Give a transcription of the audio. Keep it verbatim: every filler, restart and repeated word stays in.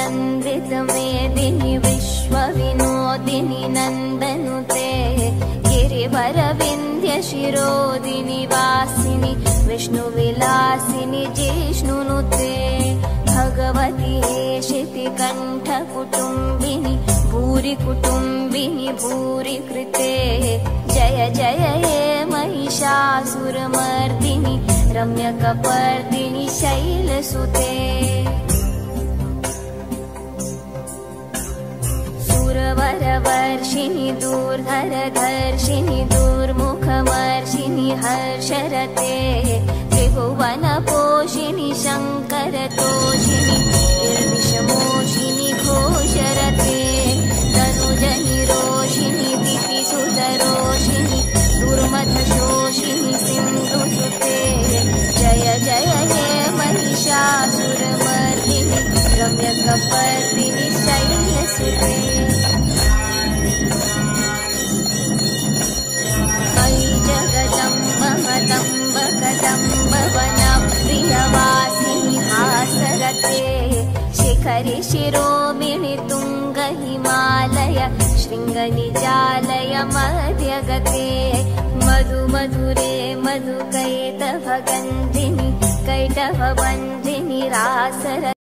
वन्दितमेदिनि विश्वविनोदिनि नन्दनुते गिरिवरविन्ध्यशिरोदिनि वासिनि विष्णुविलासिनि जिष्णुनुते भगवति हेशितिकण्ठकुटुम्बिनि भूरि कुटुम्बिनि भूरि कृते जय जय हे महिषासुरमर्दिनि रम्यकपर्दिनि शैलसुते सुरवरवर्षिणि दूर्धरधर्षिणि दूर्मुखमर्षिणि हर्षरते त्रिभुवनपोषिणि शङ्करतोषिणि निर्विषमोषिनि घोषरते तनुजनिरोषिणि दितिसुतरोषिणि दुर्मथशोषिनि सिन्धुसुते जय जय हे महिषासुरमर्दिनि रम्यकपर्दिनि शैलसुते मयि जगदम्ब मदम्ब कदम्ब वनप्रियवासिनि हासरते शिखरि शिरोमिणि तुङ्ग हिमालय शृङ्गनिजालय मध्यगते मधु मधुरे मधुकैटभगन्धिनि कैटभवन्धिनि रासरते।